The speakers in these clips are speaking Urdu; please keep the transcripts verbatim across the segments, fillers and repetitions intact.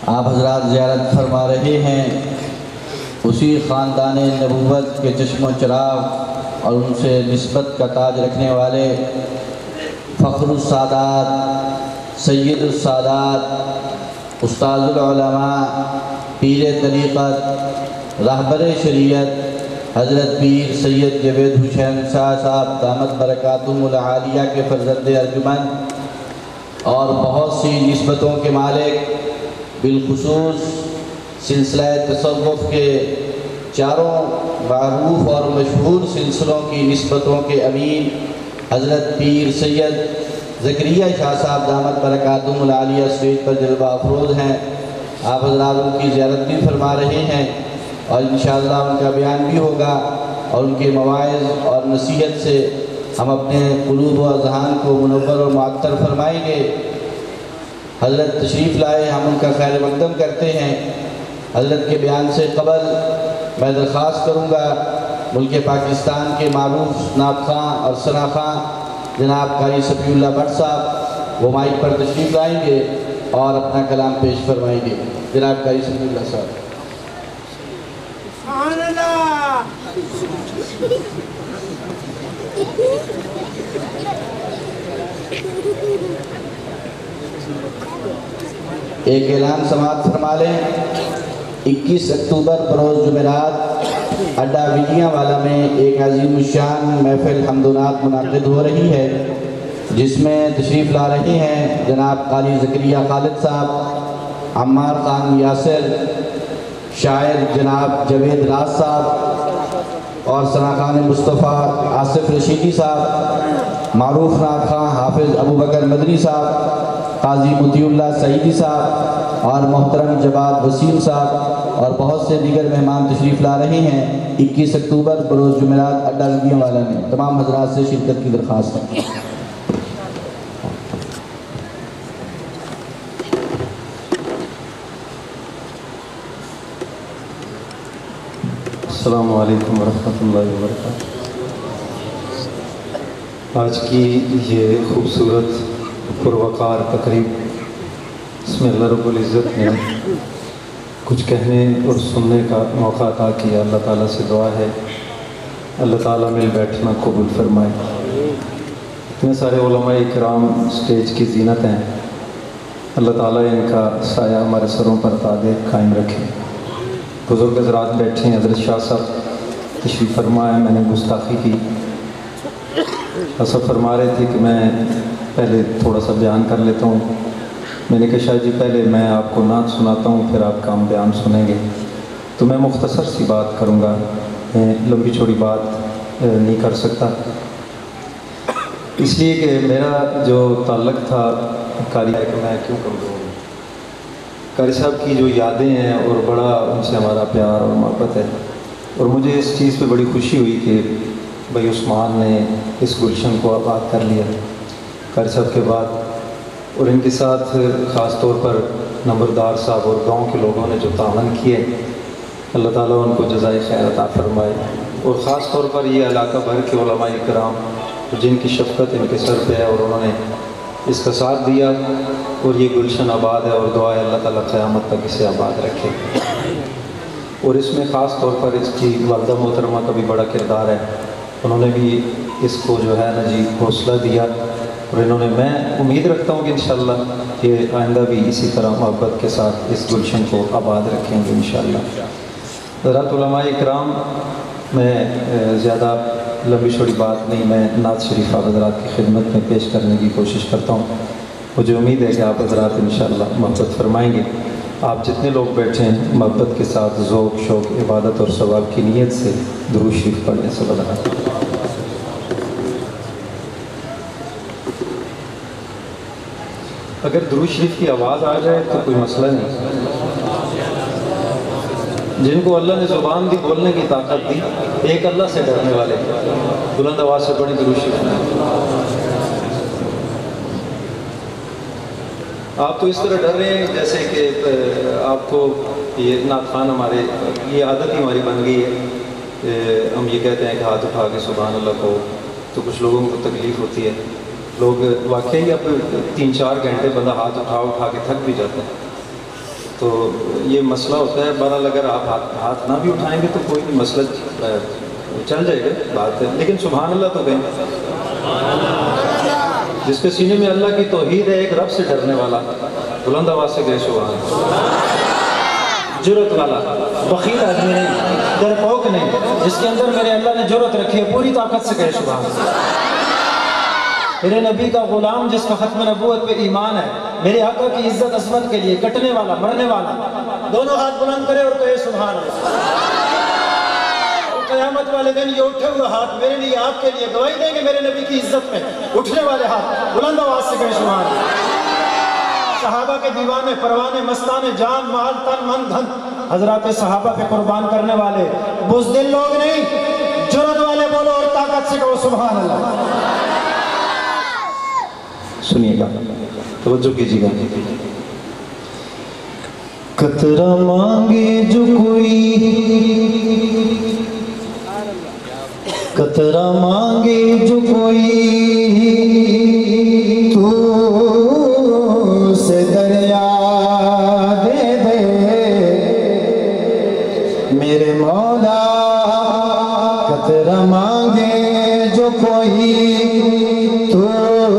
آپ حضرات زیارت فرما رہے ہیں اسی خاندان نبوت کے چشم و چراغ اور ان سے نسبت کا تاج رکھنے والے فخر السادات، سید السادات، استاذ العلماء، پیر طریقت، رہبر شریعت حضرت پیر سید جاوید حسین شاہ صاحب دامت برکاتہم العالیہ کے فرزند ارجمند اور بہت سی نسبتوں کے مالک، بالخصوص سلسلہ تصوف کے چاروں معروف اور مشہور سلسلوں کی نسبتوں کے امین حضرت پیر سید زکریا شاہ صاحب دامت برکاتہم العالیہ اسٹیج پر جلوہ افروز ہیں۔ آپ حضرات ان کی زیارت بھی فرما رہے ہیں اور انشاءاللہ ان کا بیان بھی ہوگا اور ان کے مواعظ اور نصیحت سے ہم اپنے قلوب و اذہان کو منور و معطر فرمائیں گے۔ حضرت تشریف لائے، ہم ان کا خیر مقدم کرتے ہیں۔ حضرت کے بیان سے قبل میں درخواست کروں گا ملک پاکستان کے معروف نعت خواں اور ثنا خواں جناب قاری صفی اللہ بٹ صاحب وہ مائک پر تشریف لائیں گے اور اپنا کلام پیش فرمائیں گے۔ جناب قاری صفی اللہ صاحب۔ سبحان اللہ۔ ایک اعلان سماعت فرما لیں۔ اکیس اکتوبر بروز جمعرات اڈا ولیاں والا میں ایک عظیم الشان محفل حمد و نعت منعقد ہو رہی ہے، جس میں تشریف لا رہے ہیں جناب قاری زکریا خالد صاحب، عمار خان یاسر، شاعر جناب جاوید راز صاحب اور ثنا خان مصطفیٰ آصف رشیدی صاحب، معروف نعت خواں حافظ ابو بکر مدنی صاحب، قاضی مطیع اللہ سعیدی صاحب اور محترم جواد وسیم صاحب اور بہت سے دیگر مہمان تشریف لا رہے ہیں۔ اکیس اکتوبر بروز جمعرات اڈا ولیاں والا میں تمام حضرات سے شرکت کی درخواست ہے۔ السلام علیکم ورحمۃ اللہ وبرکاتہ۔ آج کی یہ خوبصورت پروقار تقریب، اس میں اللہ رب العزت نے کچھ کہنے اور سننے کا موقع عطا کیا۔ اللہ تعالیٰ سے دعا ہے اللہ تعالیٰ مل بیٹھنا قبول فرمائے۔ اتنے سارے علماء کرام اسٹیج کی زینت ہیں، اللہ تعالیٰ ان کا سایہ ہمارے سروں پر تادے قائم رکھے۔ بزرگ حضرات بیٹھے ہیں، حضرت شاہ صاحب تشریف فرما ہے۔ میں نے گستاخی کی، ایسا فرما رہے تھے کہ میں پہلے تھوڑا سا بیان کر لیتا ہوں۔ میں نے کہا شاہ جی پہلے میں آپ کو نعت سناتا ہوں، پھر آپ کا ہم بیان سنیں گے۔ تو میں مختصر سی بات کروں گا، میں لمبی چوڑی بات نہیں کر سکتا، اس لیے کہ میرا جو تعلق تھا قاری ہے کہ میں کیوں کروں گا قاری صاحب کی جو یادیں ہیں اور بڑا ان سے ہمارا پیار اور محبت ہے، اور مجھے اس چیز پہ بڑی خوشی ہوئی کہ بھائی عثمان نے اس گلشن کو آباد کر لیا قاری صاحب کے بعد، اور ان کے ساتھ خاص طور پر نمبردار صاحب اور گاؤں کے لوگوں نے جو تعاون کیے، اللہ تعالیٰ ان کو جزائے خیر عطا فرمائے، اور خاص طور پر یہ علاقہ بھر کے علماء کرام جن کی شفقت ان کے سر پہ ہے اور انہوں نے اس کا ساتھ دیا، اور یہ گلشن آباد ہے، اور دعا ہے اللہ تعالیٰ قیامت تک اسے آباد رکھے۔ اور اس میں خاص طور پر اس کی والدہ محترمہ کا بھی بڑا کردار ہے، انہوں نے بھی اس کو جو ہے نا جی حوصلہ دیا، اور انہوں نے میں امید رکھتا ہوں کہ انشاءاللہ یہ آئندہ بھی اسی طرح محبت کے ساتھ اس گلشن کو آباد رکھیں گے انشاءاللہ۔ حضرات علماء اکرام، میں زیادہ لمبی چھوڑی بات نہیں، میں نعت شریف آپ حضرات کی خدمت میں پیش کرنے کی کوشش کرتا ہوں۔ مجھے امید ہے کہ آپ حضرات انشاءاللہ محبت فرمائیں گے۔ آپ جتنے لوگ بیٹھے ہیں محبت کے ساتھ ذوق شوق عبادت اور ثواب کی نیت سے درود شریف پڑھنے سے بدلا۔ اگر درود شریف کی آواز آ جائے تو کوئی مسئلہ نہیں، جن کو اللہ نے زبان دی بولنے کی طاقت دی، ایک اللہ سے ڈرنے والے بلند آواز سے پڑھیں درود شریف۔ آپ تو اس طرح ڈر رہے ہیں جیسے کہ آپ کو یہ نعت خوان ہمارے یہ عادت ہی ہماری بن گئی ہے کہ ہم یہ کہتے ہیں کہ ہاتھ اٹھا کے سبحان اللہ کو، تو کچھ لوگوں کو تکلیف ہوتی ہے، لوگ واقعی اب تین چار گھنٹے بندہ ہاتھ اٹھا اٹھا کے تھک بھی جاتا ہے، تو یہ مسئلہ ہوتا ہے، بہرحال اگر آپ ہاتھ ہاتھ نہ بھی اٹھائیں گے تو کوئی نہیں، مسئلہ چل جائے گا، بات ہے، لیکن سبحان اللہ تو کہیں، جس کے سینے میں اللہ کی توحید ہے، ایک رب سے ڈرنے والا، بلند آواز سے کہے سبحان اللہ، جرت والا، بخیل آدمی نہیں، ڈرپوک نہیں، جس کے اندر میرے اللہ نے جرت رکھی ہے، پوری طاقت سے کہے سبحان اللہ۔ میرے نبی کا غلام جس کا ختم نبوت پہ ایمان ہے، میرے آقا کی عزت عظمت کے لیے کٹنے والا، مرنے والا، دونوں ہاتھ بلند کرے اور کہے سبحان اللہ۔ قیامت والے دن یہ اٹھے ہوئے ہاتھ میرے لیے، آپ کے لیے گواہی دیں گے میرے نبی کی عزت میں، اٹھنے والے ہاتھ بلند آواز سے کہیں سبحان اللہ۔ صحابہ کے دیوانے، پروانے، مستانے، جان، مال، تن، من، دھن، حضرات صحابہ پہ قربان کرنے والے بزدل لوگ نہیں، جرت والے بولو اور طاقت سے کہو سبحان اللہ۔ سنیے گا، توجہ کیجیے گا۔ قطرہ مانگے جو کوئی، قطرہ مانگے جو کوئی، تو سے دریا دے دے میرے مولا، قطرہ مانگے جو کوئی، تو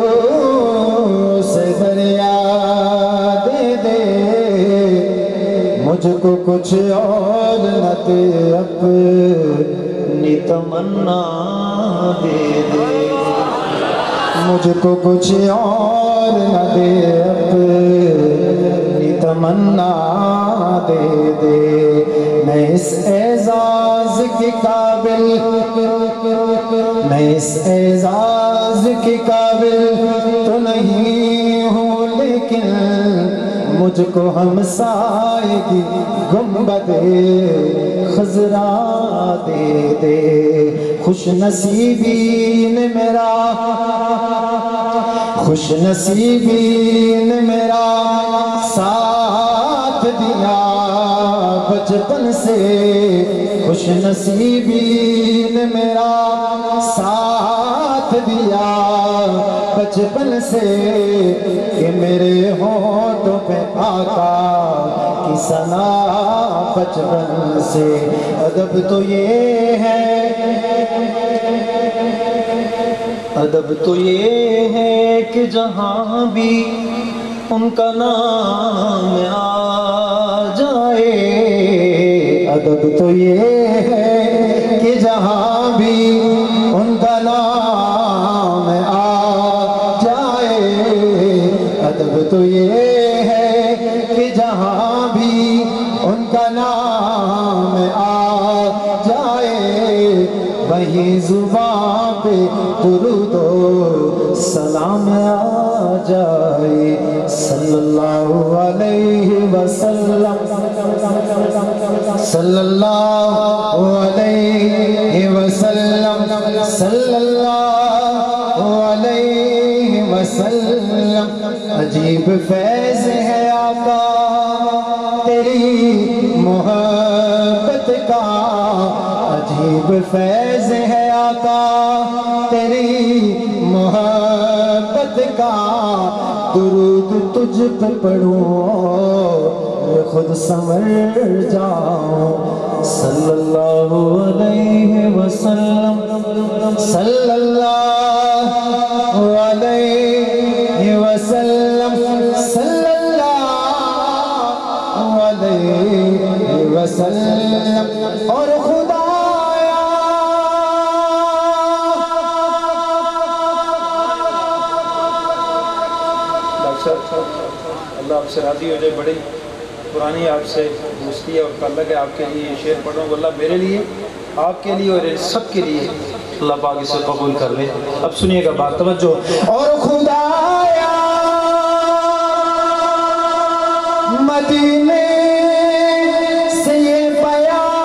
سے دریا دے دے مجھ کو کچھ اور نہ دے، اپنی تمنا دے دے، مجھ کو کچھ اور نہ دے، اپنی تمنا دے دے، میں اس اعزاز کے قابل، میں اس اعزاز کے قابل تو نہیں ہوں، لیکن مجھ کو ہمسائے کی گنبد خضرا دے دے، خوش نصیبی نے میرا، خوش نصیبی نے میرا ساتھ دیا بچپن سے، خوش نصیبی نے میرا ساتھ دیا بچپن سے، کہ میرے ہونٹوں پہ آقا کی ثنا بچپن سے۔ ادب تو یہ ہے، ادب تو یہ ہے کہ جہاں بھی ان کا نام آ جائے، ادب تو یہ ہے کہ جہاں بھی ان کا نام آ جائے، ادب تو یہ ہے کہ جہاں بھی ان کا نام آ جائے، وہیں زبان پہ درود و سلام آ جائے، صلی اللہ علیہ وسلم، صلی اللہ علیہ وسلم، صلی اللہ علیہ وسلم۔ عجیب فیض ہے آقا تیری محبت کا، عجیب فیض ہے آقا تیری محبت کا، درود تجھ پہ پڑھوں خود سمر جاؤں، صلی اللہ علیہ وسلم، صلی اللہ علیہ وسلم، صلی اللہ علیہ وسلم۔ اور خدایا اللہ آپ سے راضی ہو جائے، بڑی پرانی آپ سے دوستی ہے اور تعلق ہے، آپ کے لیے یہ شعر پڑھ رہا ہوں، اللہ میرے لیے، آپ کے لیے اور سب کے لیے اللہ پاک اسے قبول کر لے۔ اب سنیے گا بات، توجہ۔ اور خدایا مدینے سے یہ پیام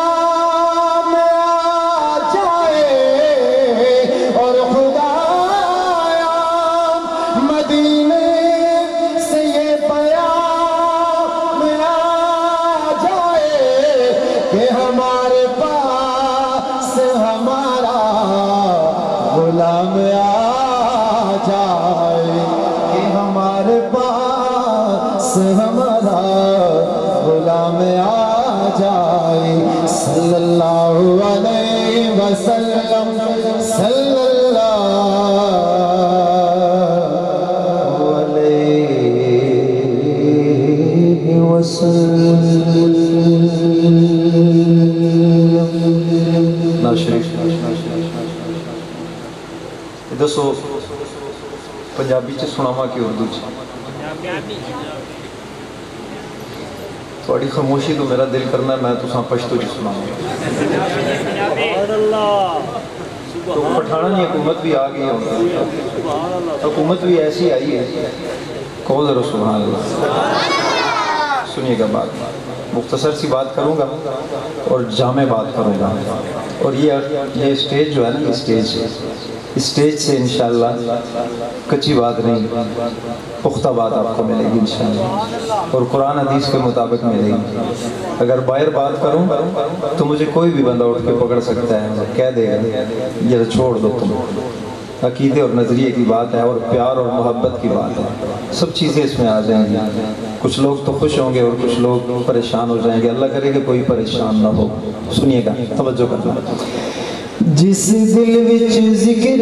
آ جائے، اور خدایا مدینے سے یہ پیام آ جائے، کہ ہمارے پاس ہمارا غلام آ جائے، کہ ہمارے پاس ہمارا غلام آ جائے صلی اللہ علیہ وسلم صلی اللہ علیہ وسلم. دسو پنجابی چ سناواں کہ اردو چ؟ تھوڑی خاموشی تو میرا دل کرنا ہے میں تساں پشتو چ سناواں. تو پٹھاناں دی حکومت بھی آ گئی ہے، حکومت بھی ایسی آئی ہے. کہو ذرا سبحان اللہ. سنیے گا بات، مختصر سی بات کروں گا اور جامع بات کروں گا. اور یہ یہ اسٹیج جو ہے نا، یہ اسٹیج اسٹیج سے انشاءاللہ کچی بات نہیں، پختہ بات آپ کو ملے گی انشاءاللہ، اور قرآن حدیث کے مطابق ملے گی. اگر باہر بات کروں تو مجھے کوئی بھی بندہ اٹھ کے پکڑ سکتا ہے، کہہ دے گا یہ چھوڑ دو تم. عقیدے اور نظریے کی بات ہے اور پیار اور محبت کی بات ہے، سب چیزیں اس میں آ جائیں گی. کچھ لوگ تو خوش ہوں گے اور کچھ لوگ پریشان ہو جائیں گے. اللہ کرے کہ کوئی پریشان نہ ہو. سنیے گا، توجہ کرنا. جس دل وچ ذکر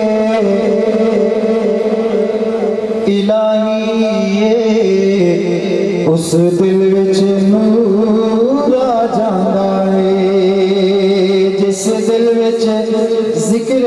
الہی ہے اس دل وچ نور آ جاندا ہے. جس دل وچ ذکر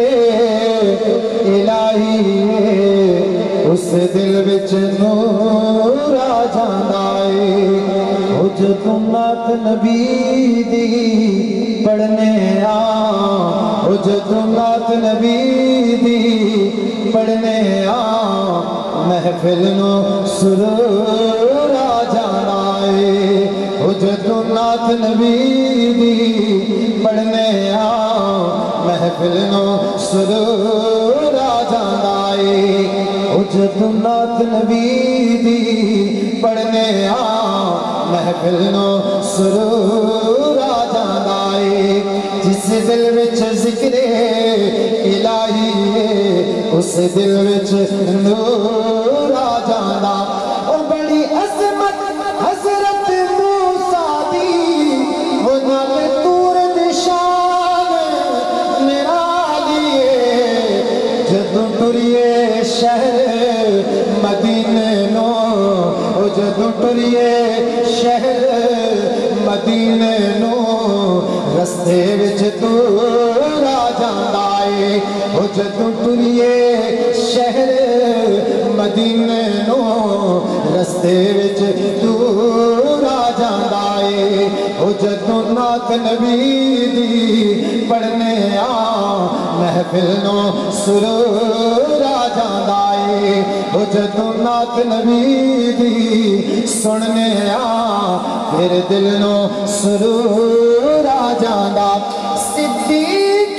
الہی ہے اس دل وچ نور آ جاندا ہے. او جدوں نعت نبی دی پڑھنے آ، او جدوں نعت نبی دی پڑھنے آ، محفل نو سرور آ جانا ہے. او جدوں نعت نبی دی پڑھنے آ، محفل نو سرور آ جانا ہے. او جدوں نعت نبی دی پڑھنے آ، محفل نو سرور آ جانا ہے. جس دل وچ ذکر الہی ہے اس دل وچ نور آ جانا. او بڑی عظمت حضرت موسیٰ دی، او نال طور دی شان نرالی ہے. جدوں ٹریے شہر مدینے نو، او جدوں ٹریے شہر مدینے نو، رستے وچ دور آ جاندا ہے. او جدوں ٹریے شہر مدینے نو، رستے وچ دور آ جاندا ہے. او جدوں نعت نبی دی پڑھنے آ، محفل نو سرور آ جاندا ہے. او جدوں نعت نبی دی سننے آ، پھر دل نو سرور آ جاندا. صدیق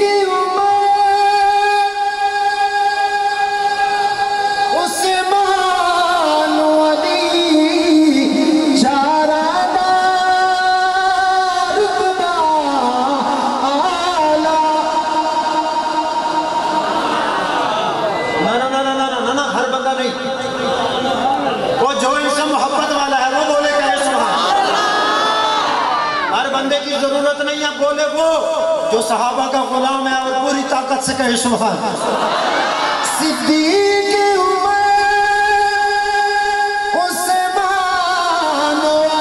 عثمان علی چاراں دا رتبہ اعلیٰ. نہ نہ نہ نہ نہ نہ ہر بندہ نہیں، وہ جو ان سے محبت والا ہے وہ بولے کہ سبحان. ہر بندے کی ضرورت نہیں ہے، بولے وہ جو صحابہ کا غلام ہے اور پوری طاقت سے کہے سبحان. صدیق عثمان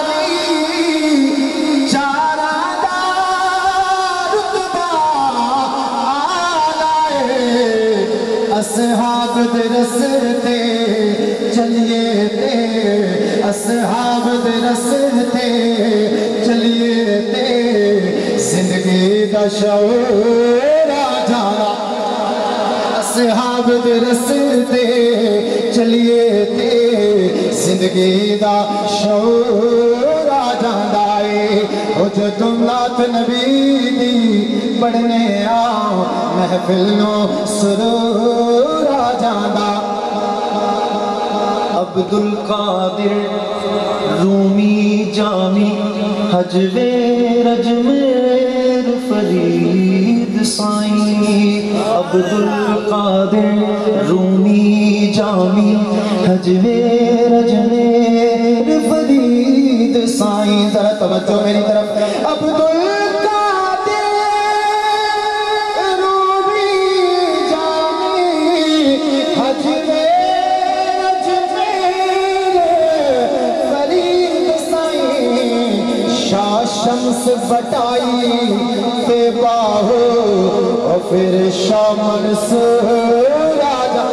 علی چاراں دا رتبہ اعلیٰ ہے. اصحاب دے رستے چلیے تے، اصحاب دے رستے چلیے تے، زندگی دا شعور آ جانا. اصحاب دے رستے چلیے تے، زندگی دا شعور آ جاندا ہے. او جدوں نعت نبی دی پڑھنے آ، محفل نو سرور آ جاندا. عبد القادر رومی جامی حجوے رجمیر فرید سائیں. عبد القادر رومی جامی حجوے رجمیر فرید साईं जरा तवज्जो मेरी तरफ अब्दुल कादिर रूबी जानी हजरे अजमेर फरीद साईं शाह शम्स बटाई पे बाहो और फिर शाह मंसूर राजा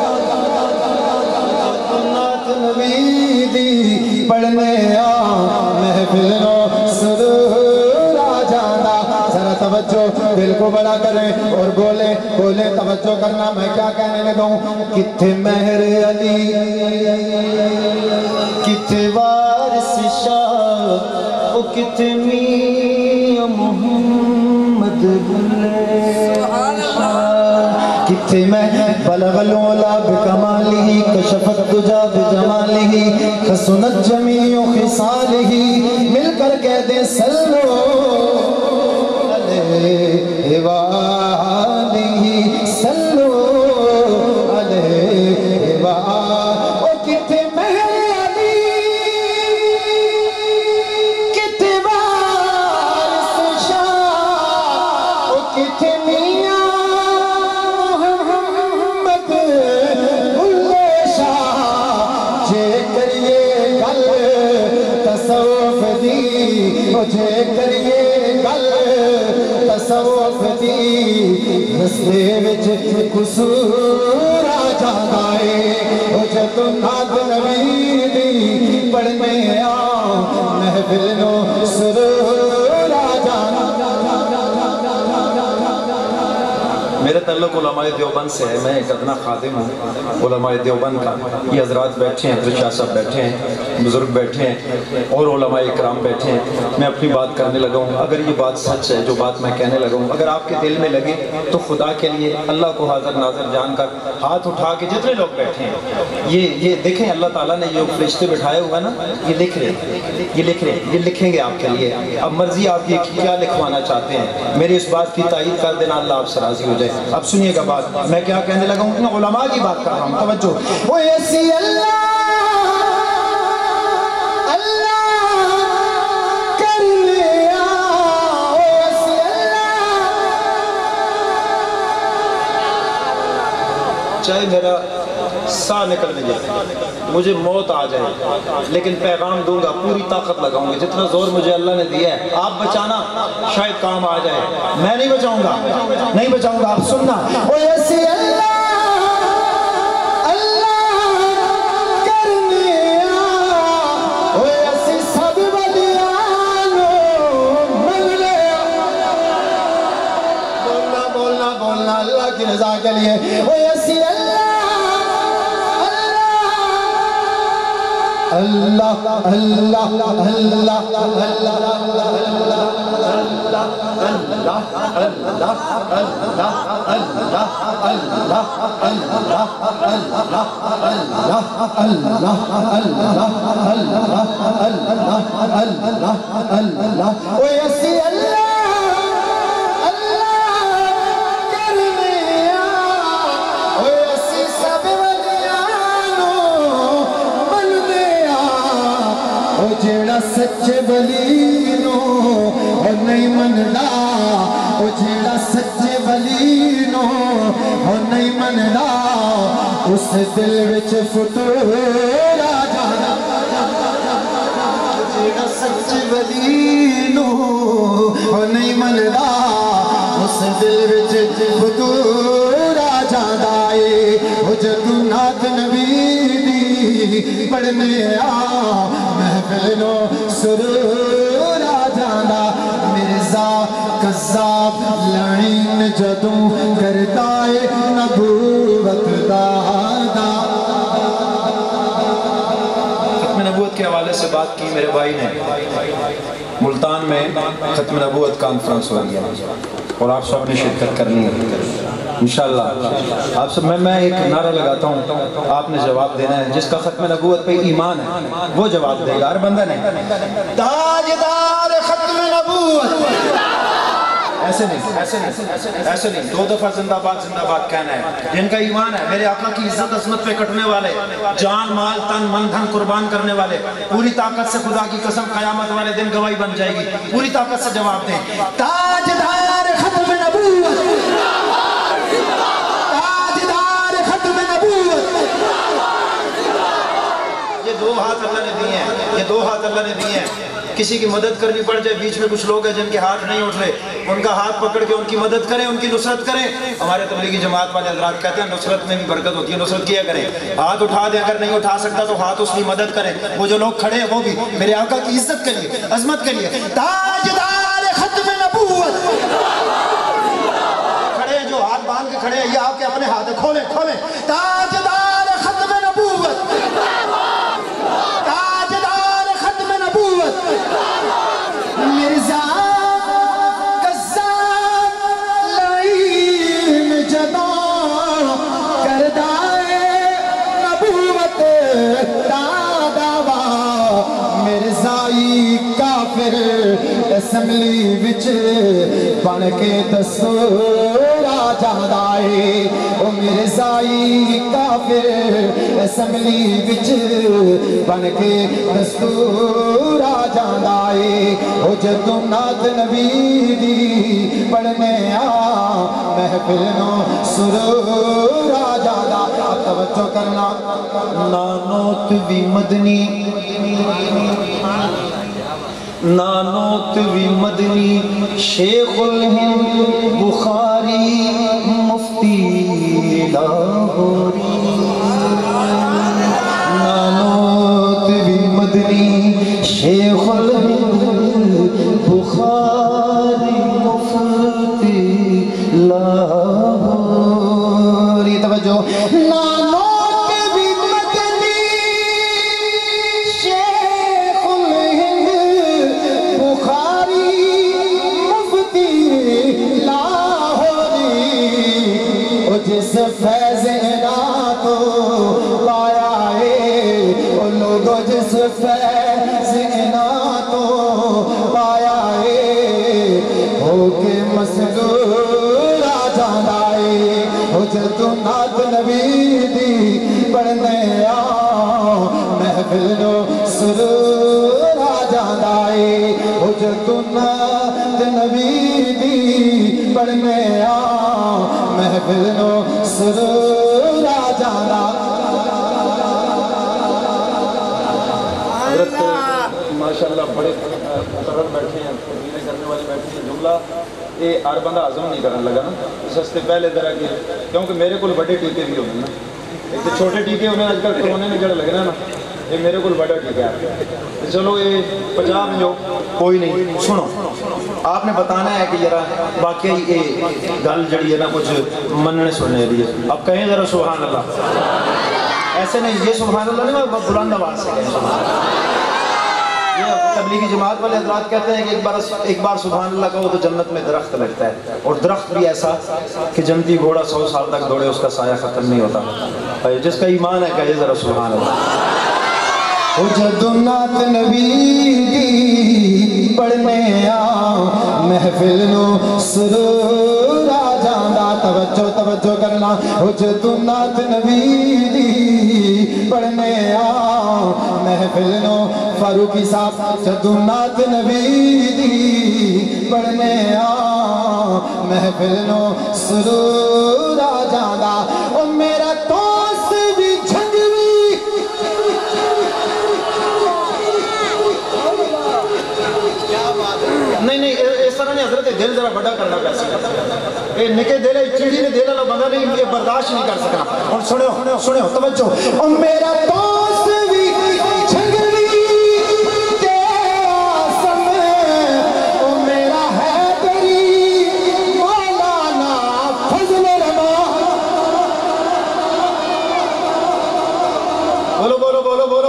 नाथ नवीदी पढ़ने आ महफिल नो सुरूर आ जाना जरा तवज्जो दिल को बड़ा करें और बोले बोले तवज्जो करना मैं क्या कहने लगा हूँ किथे मेहर अली किथे वारिस शाह ओ किथे मियां मोहम्मद बुल्ले किथे मैं बलगल उला बिकमालिही कशफत दुजा बिजमालिही खसुनत जमीउ खिसालिही मिलकर कह दे सल्लो अलैहि वालिही सल्लो अलैहि वा ओ किथे मेहर अली किथे वारिस शाह ओ किथे मियां मुझे करिए गल तसव्वुफ दी रस्ते विच कसूर आ जांदा है ओ जदों नाथ नबी दी पढ़ने आ महफिल नो सुरूर आ जांदा। मेरा ताल्लुक उलमाए देवबंद से है। मैं एक अदना खादिम हूँ उलमाए देवबंद का। ये हजरात बैठे हैं, हज़रत शाह साहब बैठे हैं, बुज़ुर्ग बैठे हैं और उलमाए इकराम बैठे हैं। मैं अपनी बात करने लगा हूँ। अगर ये बात सच है जो बात मैं कहने लगा हूँ, अगर आपके दिल में लगे तो खुदा के लिए अल्लाह को हाज़िर नाज़िर जानकर हाथ उठा के जितने लोग बैठे हैं ये ये देखें अल्लाह ताला ने जो फरिश्ते बिठाए हुआ ना ये लिख रहे हैं ये लिख रहे हैं ये लिखेंगे आपके लिए। अब मर्जी आपकी क्या लिखवाना चाहते हैं। मेरी इस बात की तायीद कर देना, अल्लाह आपसे राज़ी हो जाए। अब सुनिएगा बात मैं क्या कहने लगा हूँ। उलमा की बात कर रहा हूँ, तवज्जो। ओ ऐसी अल्लाह अल्लाह कर लिया ओ ऐसी अल्लाह चाहे मेरा साह निकलने जाए, मुझे मौत आ जाए, लेकिन पैगाम दूंगा, पूरी ताकत लगाऊंगा। जितना जोर मुझे अल्लाह ने दिया है, आप बचाना शायद काम आ जाए, मैं नहीं बचाऊंगा नहीं बचाऊंगा। आप सुनना ओ ऐसी अल्लाह अल्लाह कर लिया ओ ऐसी सब बलियानो मन लिया। बोलना बोलना बोलना अल्लाह की रज़ा के लिए। ओ ऐसी अल्लाह अल्लाह अल्लाह जेड़ा सच्चे वली नो और नहीं मनदा ओ जेड़ा सच्चे वली नो और नहीं मनदा उस दिल विच फुतूर आ जाना। जेड़ा सच्चे वली नो और नहीं मनदा उस दिल विच फुतूर आ जांदा ए। ओ जदों नाथ नबी दी पढ़ने आ महफिल नो सुरूर आ जांदा। मिर्जा कज़्ज़ाब लाइन जदों करदा ए नबूवत दा अदा। खत्म नबूवत के हवाले से बात की मेरे भाई ने। मुल्तान में खत्म नबूवत कॉन्फ्रेंस हो गया और आप सब ने शिरकत करनी है इंशाअल्लाह। आप सब मैं मैं एक नारा लगाता हूँ, आपने जवाब देना है। जिसका खत्म नबूवत पे ईमान है वो जवाब देगा। हर बंदा ने ताजदार खत्म नबूवत ایسے نہیں ایسے نہیں ایسے نہیں دو دفعہ زندہ باد زندہ باد کہنا ہے. جن کا ایمان ہے میرے آقا کی عزت عظمت پہ کٹنے والے, جان مال تن من دھن قربان کرنے والے, پوری طاقت سے خدا کی قسم قیامت والے دن گواہی بن جائے گی, پوری طاقت سے جواب دیں. تاجدار ختم نبوت, تاجدار ختم نبوت. یہ دو ہاتھ اللہ نے دیے ہیں, یہ دو ہاتھ اللہ نے دیے ہیں. کسی کی مدد کرنی پڑ جائے, بیچ میں کچھ لوگ ہیں جن کے ہاتھ نہیں اٹھ رہے, ان کا ہاتھ پکڑ کے ان کی مدد کریں, ان کی نصرت کریں. ہمارے تبلیغی جماعت والے حضرات کہتے ہیں نصرت میں بھی برکت ہوتی ہے, نصرت کیا کریں. ہاتھ اٹھا دیں, اگر نہیں اٹھا سکتا تو ہاتھ اس کی مدد کریں. وہ جو لوگ کھڑے ہیں وہ بھی میرے آقا کی عزت کے لیے, عظمت کے لیے. تاجدار ختم نبوت, کھڑے ہیں جو ہاتھ باندھ کے کھڑے ہیں, یہ آپ کے اپنے ہاتھ ہیں, کھولیں کھولیں. تاجدار ختم نبوت, تاجدار ختم نبوت. مرزا قزان لعین جدا کردائے نبوت دادا, مرزائی کافر اسمبلی وچ بن کے دستور آ جاندا ہے. او مرزائی کافر اسمبلی وچ بن کے دستور آ جاندا ہے. او جدوں نعت نبی دی پڑھنے آ محفل نو سرور آ جاندا. توجہ کرنا, نانوت بھی مدنی, نانوت بھی مدنی, شیخ الہند بخاری مفتی لاہوری. نانوت بھی مدنی, شیخ الہند بخاری مفتی لاہوری. توجہ, نانوت بھی مدنی, شیخ الہند بخاری مفتی لاہوری. او جس فیض عنایت پایا ہے, او لوگو جس فیض عنایت پایا ہے, ہو کے مسرور آ جانا ہے. ہو جدوں نعت نبی دی پڑھنے آ محفل نو سرور آ جاندا ہے. ہو جدوں نعت نبی دی پڑھنے آ محفل نو سرور آ جاندا. حضرت ماشاءاللہ بڑے محترم بیٹھے ہیں, تقریریں کرنے والے بیٹھے ہیں. جملہ یہ ہر بندہ ہضم نہیں کرنے لگا نا, اس ہستے پہلے طرح کی, کیونکہ میرے کو بڑے ٹیکے بھی ہونے نا. ایک تو چھوٹے ٹیکے ہونے آج کل کرونے میں جڑے لگنا نا, یہ میرے کو بڑا ٹیکے ہے. چلو یہ پنجاب میں جو کوئی نہیں, سنو آپ نے بتانا ہے کہ ذرا واقعی یہ گل جڑی ہے نا کچھ مننے سننے رہی ہے. اب کہیں ذرا سبحان اللہ. ایسے نہیں, یہ سبحان اللہ نہیں, میں بلند آواز سے کہیں. یہ تبلیغی جماعت والے حضرات کہتے ہیں کہ ایک بار ایک بار سبحان اللہ کہو تو جنت میں درخت لگتا ہے, اور درخت بھی ایسا کہ جنتی گھوڑا سو سال تک دوڑے اس کا سایہ ختم نہیں ہوتا. جس کا ایمان ہے کہے ذرا سبحان اللہ. او جدوں نعت نبی دی پڑھنے آ محفل نو سرور آ جاندا. توجہ توجہ کرنا, او جدوں نعت نبی دی پڑھنے آ محفل نو فاروقی صاحب, جدوں نعت نبی دی پڑھنے آ محفل نو سرور آ جاندا. او میرا دوست بھی جھنگوی, نہیں نہیں اس طرح نہیں حضرت, دل ذرا بڑا کرنا پیسے. یہ نکے دل ہے, چڑی نے دل والا بندہ نہیں, یہ برداشت نہیں کر سکنا. اور سنو سنو توجہ, او میرا دوست بھی جھنگوی کے آسم, او میرا حیدری مولانا فضل الرحمان. بولو بولو بولو بولو.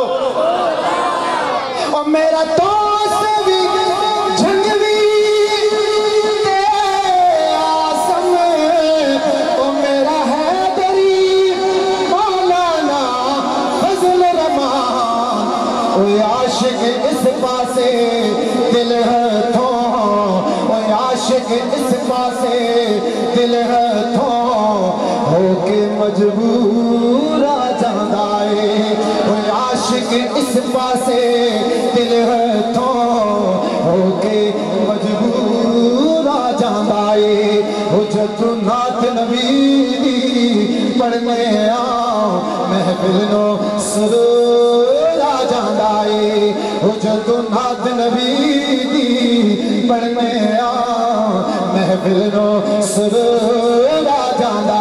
او میرا دوست بھی جھنگوی کے آسم, او میرا حیدری مولانا فضل الرحمان. او عاشق اس پاسے دل ہتھوں, او عاشق عاشق اس پاسے دل ہے تو ہو کے مجبور آ جاندا ہے کوئی عاشق اس پاسے دل ہے تو ہو کے مجبور آ جاندا ہے حجت نات نبی دی پڑھنے آ محفل نو سرور آ جاندا ہے حجت نات نبی دی پڑھنے آ محفل نو سرور آ جاندا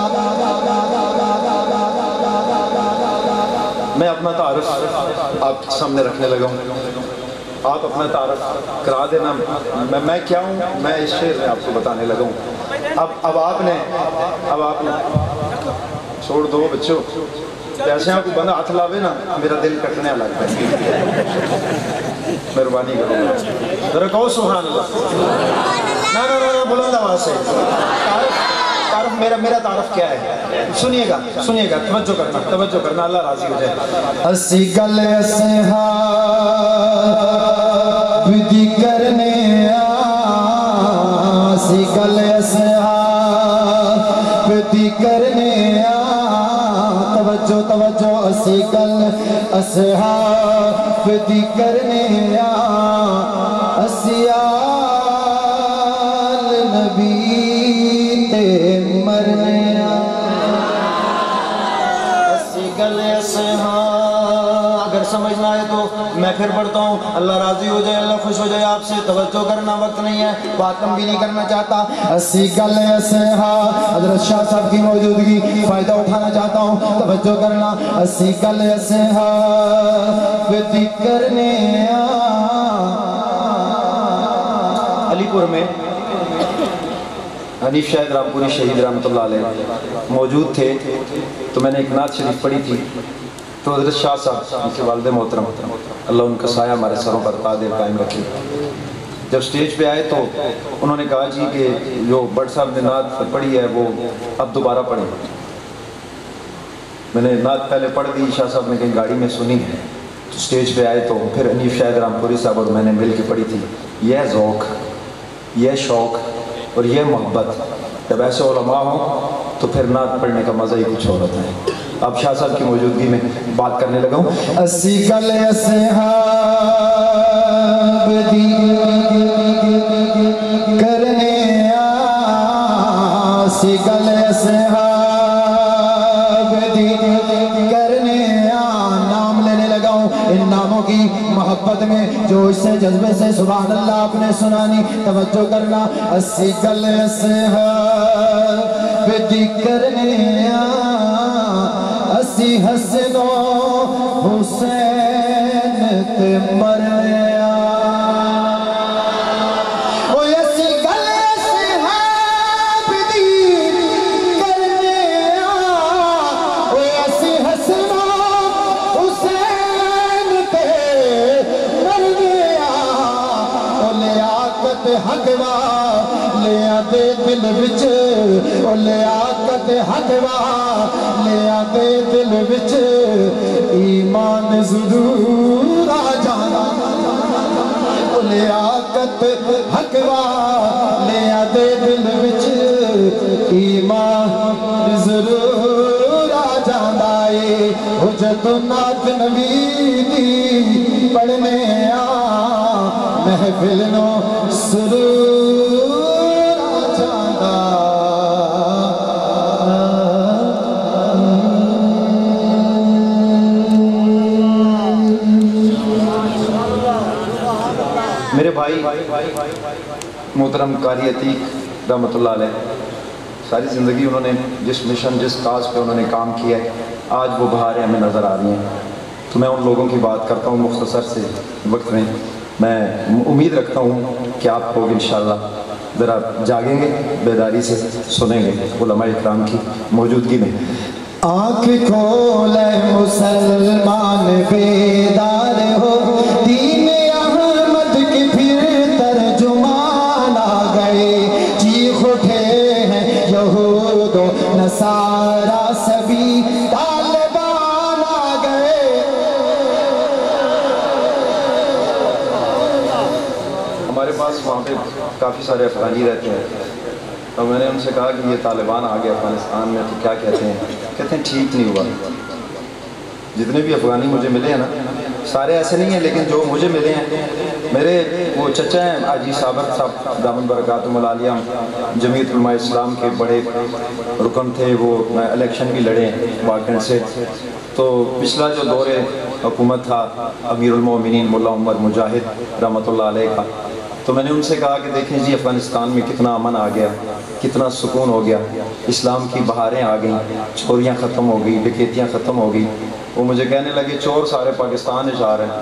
میں اپنا تعارف آپ کے سامنے رکھنے لگا ہوں آپ اپنا تعارف کرا دینا میں میں کیا ہوں میں اس شعر میں آپ کو بتانے لگا ہوں اب اب آپ نے اب آپ نے چھوڑ دو بچوں پیسے آپ کو بندہ ہاتھ لاوے نا میرا دل کٹنے لگتا ہے مہربانی کرو ذرا کہو سبحان اللہ نہ نہ نہ بلند آواز سے تعارف تعارف میرا میرا تعارف کیا ہے سنیے گا سنیے گا توجہ کرنا توجہ کرنا اللہ راضی ہو جائے اسی گل اصحاب دی کرنے اسی گل اصحاب دی کرنے توجہ توجہ اسی گل اصحاب دی کرنے اسی آل نبی تے مرنے اسی گل اصحاب اگر سمجھنا ہے تو میں پھر پڑھتا ہوں اللہ راضی ہو جائے اللہ خوش ہو جائے آپ سے توجہ کرنا وقت نہیں ہے بات لمبی نہیں کرنا چاہتا اسی گل اصحاب حضرت شاہ صاحب کی موجودگی فائدہ اٹھانا چاہتا ہوں توجہ کرنا اسی گل اصحاب دی کرنے علی پور میں حنیف شاہد رامپوری شہید رحمۃ اللہ علیہ موجود تھے تو میں نے ایک نعت شریف پڑھی تھی تو حضرت شاہ صاحب ان کے والد محترم اللہ ان کا سایہ ہمارے سروں پر قادر قائم رکھے جب سٹیج پہ آئے تو انہوں نے کہا جی کہ جو بٹ صاحب نے نعت پڑھی ہے وہ اب دوبارہ پڑھیں میں نے نعت پہلے پڑھ دی شاہ صاحب نے کہیں گاڑی میں سنی ہے تو سٹیج پہ آئے تو پھر حنیف شاہد رامپوری صاحب اور میں نے مل کے پڑھی تھی یہ ذوق یہ شوق اور یہ محبت جب ایسے علماء ہوں تو پھر نعت پڑھنے کا مزہ ہی کچھ اور ہوتا ہے اب شاہ صاحب کی موجودگی میں بات کرنے لگا ہوں اسی گل اصحاب دی کرنے اسی گل اصحاب دی کرنے نام لینے لگا ہوں ان ناموں کی محبت میں جو اس سے جذبے سے سبحان اللہ آپ نے سنانی توجہ کرنا اسی گل اصحاب دی کرنے اسی حسن و حسین تے مرنے وہ اسی گل اصحاب دی کرنے وہ اسی حسن و حسین تے مرنے وہ لیاقت حقوا لیا دے دل وچ وہ لیاقت حقوا لیا دے دل وچ ایمان ضرور آ جانا وہ لیاقت حقوا لیا دے دل وچ ایمان ضرور آ جانا ہے حجت نات نبی دی پڑھنے آ محفل نو سرور آ جانا میرے بھائی محترم قاری عتیق رحمۃ اللہ علیہ ساری زندگی انہوں نے جس مشن جس کاز پہ انہوں نے کام کیا ہے آج وہ بہاریں ہمیں نظر آ رہی ہیں تو میں ان لوگوں کی بات کرتا ہوں مختصر سے وقت میں میں امید رکھتا ہوں کہ آپ لوگ انشاءاللہ ذرا جاگیں گے بیداری سے سنیں گے علماء اکرام کی موجودگی میں آنکھ کھولے مسلمان بیدار ہو دین احمد کی پھر ترجمان آ گئے چیخ اٹھے ہیں یہود و نصارہ سبھی طالبان آ گئے ہمارے پاس وہاں پہ کافی سارے افغانی رہتے ہیں، اور میں نے ان سے کہا کہ یہ طالبان آ گئے افغانستان میں تو کیا کہتے ہیں؟ کہتے ہیں ٹھیک نہیں ہوا۔ جتنے بھی افغانی مجھے ملے ہیں نا، سارے ایسے نہیں ہیں، لیکن جو مجھے ملے ہیں، میرے وہ چچا ہیں حاجی صابر صاحب دامن برکاتہم العالیہ، جمعیت علماء اسلام کے بڑے رکن تھے، وہ الیکشن بھی لڑے ہیں واقعن سے۔ تو پچھلا جو دور حکومت تھا امیر المومنین مولا عمر مجاہد رحمۃ اللہ علیہ کا، تو میں نے ان سے کہا کہ دیکھیں جی افغانستان میں کتنا امن آ گیا، کتنا سکون ہو گیا، اسلام کی بہاریں آ گئیں، چوریاں ختم ہو گئی، ڈکیتیاں ختم ہو گئی۔ وہ مجھے کہنے لگے چور سارے پاکستان اشار ہیں،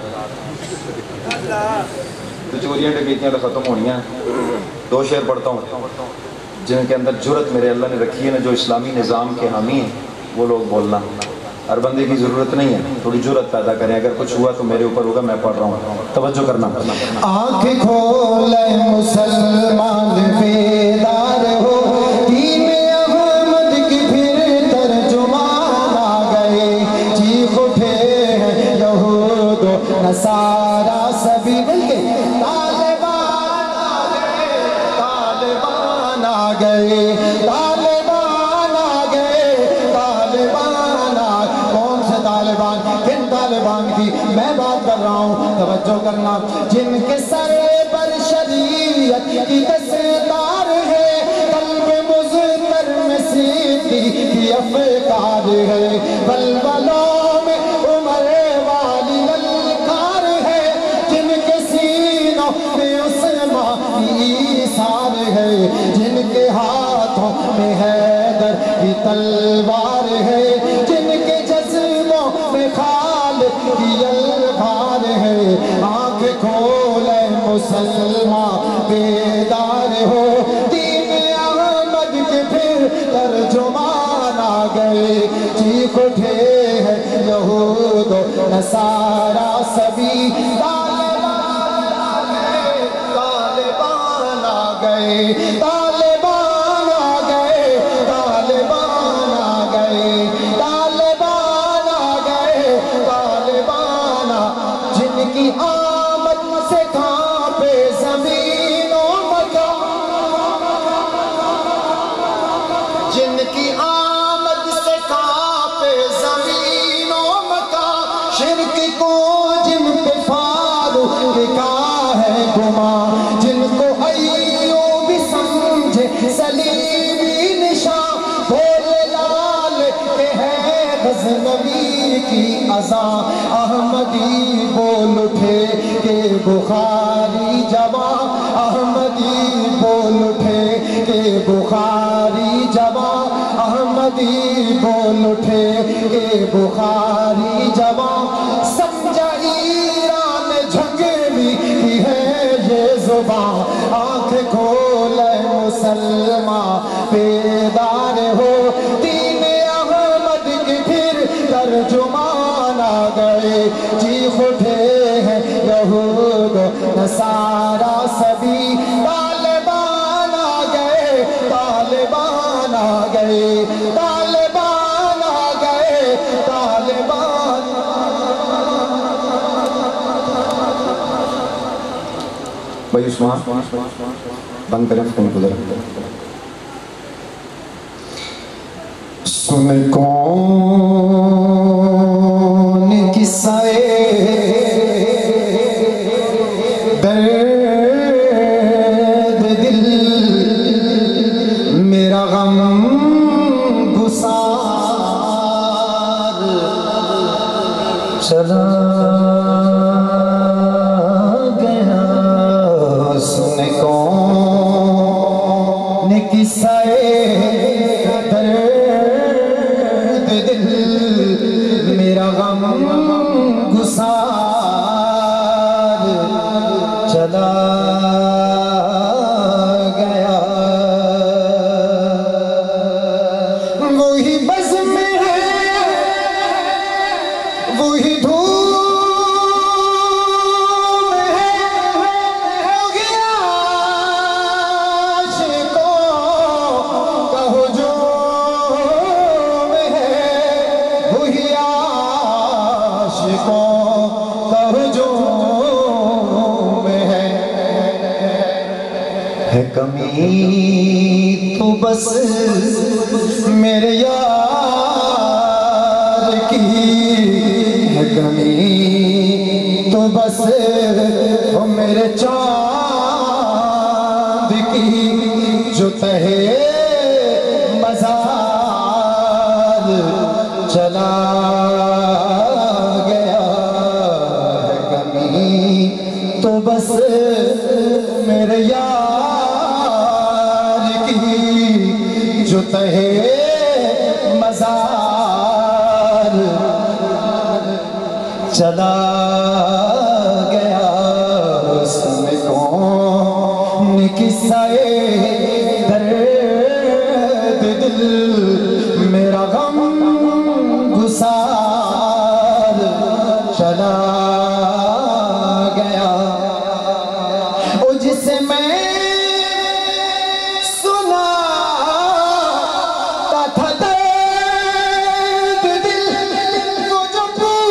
تو چوریاں ڈکیتیاں تو ختم ہونی ہیں۔ دو شعر پڑھتا ہوں جن کے اندر جرت میرے اللہ نے رکھی ہے نا، جو اسلامی نظام کے حامی ہیں وہ لوگ بولنا۔ ہر بندے کی ضرورت نہیں ہے، تھوڑی جرت پیدا کریں، اگر کچھ ہوا تو میرے اوپر ہوگا، میں پڑھ رہا ہوں، توجہ کرنا۔ آنکھ کھولے مسلمان بیدار ہو، دین احمد کی پھر ترجمان آ گئے، چیخ اٹھے ہیں یہود و نصارہ سبھی مل کے، طالبان آ گئے، طالبان آ گئے، طالبان آ گئے، طالبان آ گئے۔ کون سے طالبان؟ کن طالبان کی میں بات کر رہا ہوں، توجہ کرنا۔ جن کے سر پر شریعت کی دستار ہے، قلب مضطر میں صدیق کی افکار ہے، بلبلوں میں عمر والی للکار ہے، جن کے سینوں میں عثمان کی ایثار ہے، جن کے ہاتھوں میں حیدر کی تلوار ہے، جن کے جذبوں میں خالد کی الغار ہے۔ آنکھ کھولے مسلمان بیدار ہو، دین احمد کے پھر ترجمان آ گئے، چیخ اٹھے ہیں یہود و نصارہ سبھی، طالبان آ گئے، طالبان آ گئے، طالبان آ گئے، طالبان آ گئے، طالبان آ گئے، طالبان آ جن کی آمد سے کانپے زمین و مکان، جن کی آمد سے کانپے زمین و مکان، شرک کو جن پہ فاروق کا ہے گمان، جن کو ایوب سمجھے صلیبی نشان، بولے لال کے ہے غزنوی کی اذان، احمدی بول اٹھے کہ بخاری جوان، احمدی بول اٹھے کہ بخاری جوان، احمدی بول اٹھے کہ بخاری جوان، سمجھا ایران جھنگ بھی کی ہے یہ زبان۔ آنکھ کھولے مسلمان بیدار ہو، دین احمد کی پھر ترجمان آ گئے، چیخ اٹھے ہیں یہود و نصارہ سبھی، طالبان آ گئے، طالبان آ گئے، طالبان آ گئے، طالبان۔ بھائی عثمان بند کریں فون کو ذرا۔ سن کون قصہ درد دل، میرا غم گسار چلا گیا، سن کون قصہ درد دل، میرا غم گسار چلا گیا، وہی بزم ہے، وہی دھوم ہے، ہو گیا عاشقوں کا ہجوم ہے، وہی عاشقوں کا ہجوم ہے، ہے کمی تو بس میرے یار کی، ہے کمی تو بس وہ میرے چاند کی، جو تہے مزار چلا گیا، ہے کمی تو بس میرے یار کی، جو تہے مزار چلا گیا، اس میں کون قصہ درد دل میرا غم گسار چلا گیا، او جسے میں سناتا تھا درد دل، وہ جو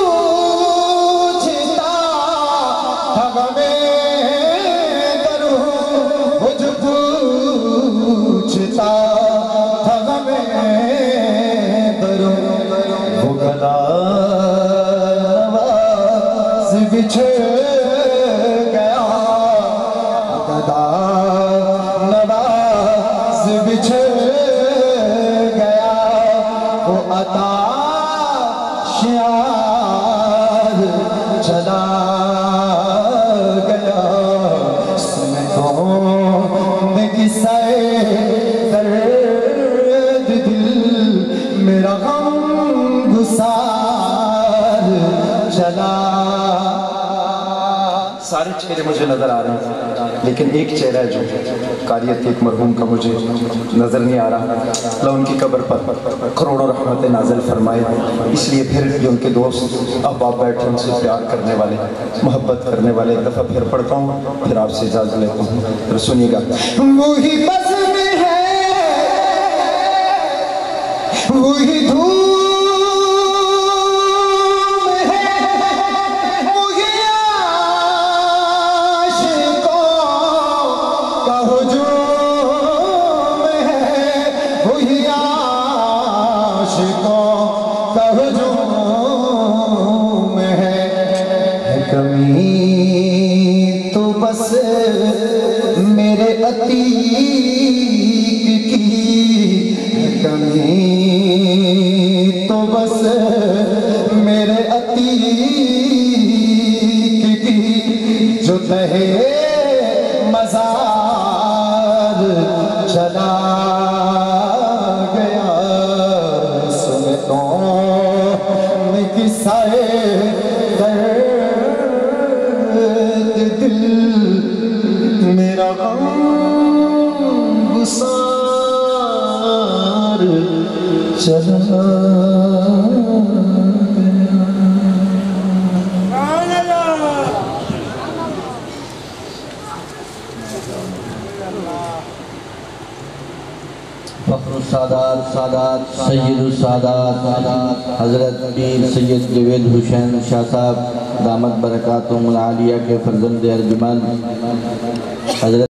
پوچھتا تھا غمِ دروں، وہ جو پوچھتا تھا غمِ دروں، وہ گلا نواز بچھڑ گیا، گدا نواز بچھڑ گیا، وہ عطا شعار چلا گیا، اس میں کون قصہ درد دل میرا غم گسار چلا۔ سارے چہرے مجھے نظر آ رہے ہیں، لیکن ایک چہرہ ہے جو قاریت کے ایک مرحوم کا مجھے نظر نہیں آ رہا۔ اللہ ان کی قبر پر کروڑوں رحمت نازل فرمائے، اس لیے پھر بھی ان کے دوست احباب بیٹھے ان سے پیار کرنے والے، محبت کرنے والے، ایک دفعہ پھر پڑھتا ہوں، پھر آپ سے اجازت لیتا ہوں، پھر سنیے گا۔ وہی بزم ہے، وہی دھوم ہے، وہی عاشقوں کا ہجوم ہے، وہی عاشقوں کا ہجوم ہے، ہے کمی تو بس میرے عتیق کی، ہے کمی تو بس میرے عتیق کی، جو تہے مزار چلا گیا، اس میں کون قصہ درد دل میرا غم گسار چلا فخر السادات سادات سید السادات حضرت پیر سید جوید حسین شاہ صاحب دامت برکاتہم العالیہ کے فرزند ارجمند حضرت